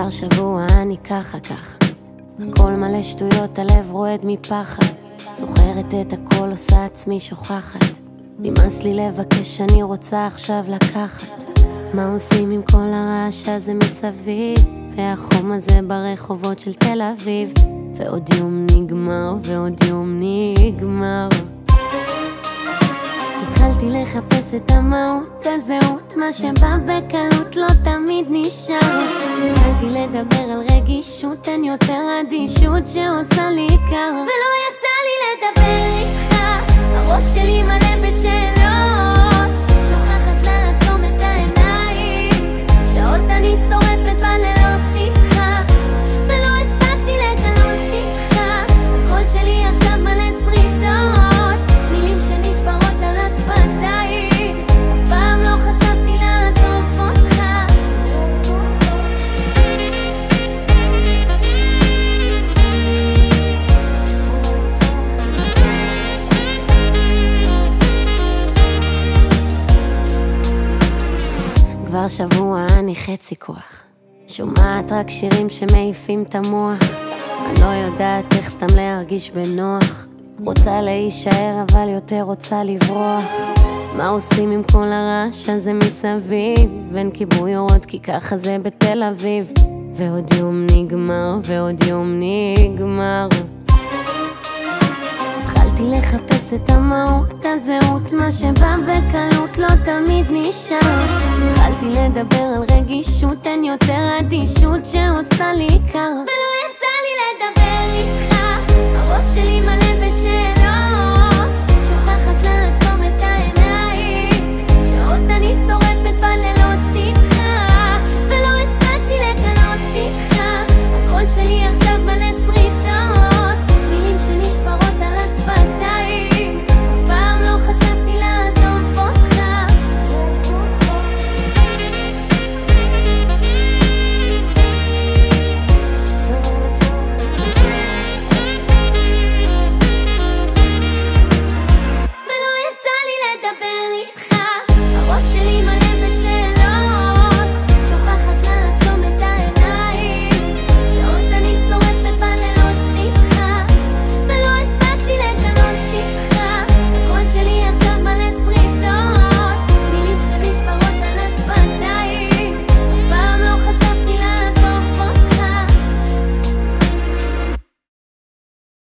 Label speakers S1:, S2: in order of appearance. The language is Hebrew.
S1: כבר שבוע אני ככה, הכל מלא שטויות, הלב רועד מפחד. זוכרת את הכל, עושה עצמי שוכחת. נמאס לי לבקש, אני רוצה עכשיו לקחת. מה עושים עם כל הרעש הזה מסביב, והחום הזה ברחובות של תל אביב, ועוד יום נגמר ועוד יום נגמר. התחלתי לחפש את המהות, הזהות, מה שבא בקלות לא תמיד נשאר. התחלתי לדבר על רגישות, אין יותר אדישות שעושה לי קר. ולא יצא לי לדבר איתך, הראש שלי מלא בשאלות, שוכחת לעצום את העיניים, שעות אני שורפת בלילות איתך, ולא הספקתי לגלות איתך. הקול שלי עכשיו מלא שריטות, מילים שנשברות על השפתיים, אף פעם לא חשבתי לעזוב אותך. כבר שבוע אני חצי כוח, שומעת רק שירים שמעיפים את המוח. אני לא יודעת איך סתם להרגיש בנוח, רוצה להישאר אבל יותר רוצה לברוח. מה עושים עם כל הרעש הזה מסביב, ואין כיבוי אורות כי ככה זה בתל אביב, ועוד יום נגמר ועוד יום נגמר. התחלתי לחפש את המהות, הזהות, מה שבא בקלות לא תמיד נשאר. התחלתי לדבר על רגישות, אין יותר אדישות שעושה לי